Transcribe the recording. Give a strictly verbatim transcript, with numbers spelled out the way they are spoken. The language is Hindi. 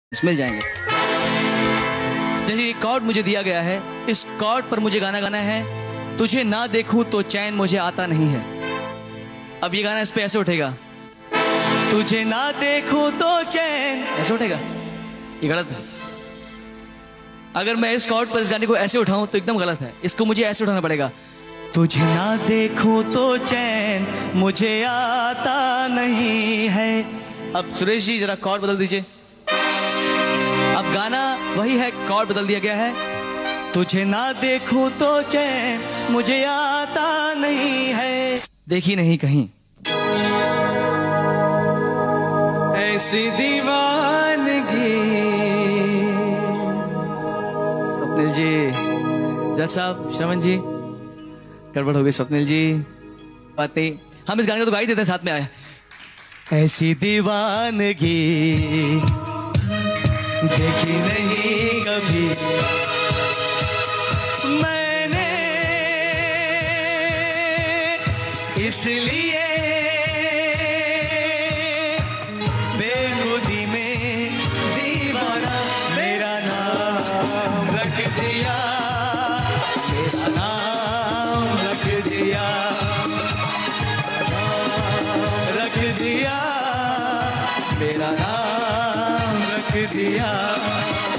मिल जाएंगे। जैसे ये कॉर्ड मुझे दिया गया है, इस कॉर्ड पर मुझे गाना गाना है। तुझे ना देखूं तो चैन मुझे आता नहीं है। अब ये गाना इस पे ऐसे उठेगा, तुझे ना देखूं तो चैन, ऐसे उठेगा। ये गलत है। अगर मैं इस कॉर्ड पर इस गाने को ऐसे उठाऊं तो एकदम गलत है। इसको मुझे ऐसे उठाना पड़ेगा, तुझे ना देखूं तो चैन मुझे आता नहीं है। अब सुरेश जी जरा कॉर्ड बदल दीजिए। अब गाना वही है, कॉर्ड बदल दिया गया है। तुझे ना देखूं तो चैन मुझे आता नहीं है, देखी नहीं कहीं ऐसी दीवानगी। स्वप्निल जी, जज साहब, श्रवण जी, गड़बड़ हो गई स्वप्निल जी। बातें हम इस गाने को तो गा ही देते हैं साथ में। आया ऐसी दीवानगी देखी नहीं कभी मैंने, इसलिए बेखुदी में दीवाना मेरा नाम रख दिया, मेरा नाम रख दिया, नाम रख दिया, मेरा नाम रख दिया।